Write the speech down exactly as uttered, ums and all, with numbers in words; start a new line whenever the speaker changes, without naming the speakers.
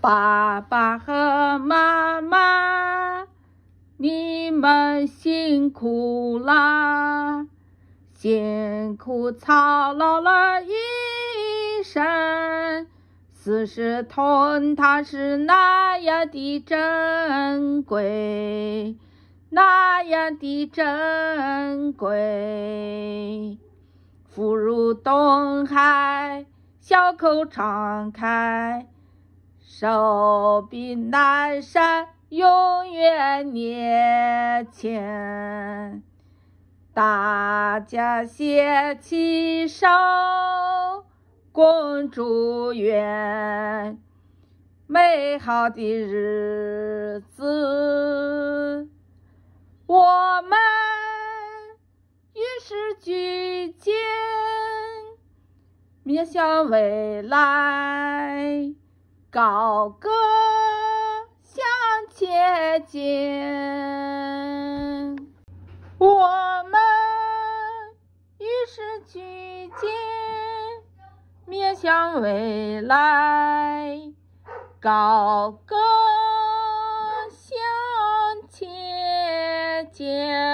爸爸和妈妈，你们辛苦啦，辛苦操劳了一生，四十头它是那样的珍贵，那样的珍贵。腹如东海，小口敞开，手比南山永远年轻。大家携起手，共祝愿美好的日子。我们于是聚见，面向未来，高歌向前进。我们于是聚见，面向未来，高歌向前进。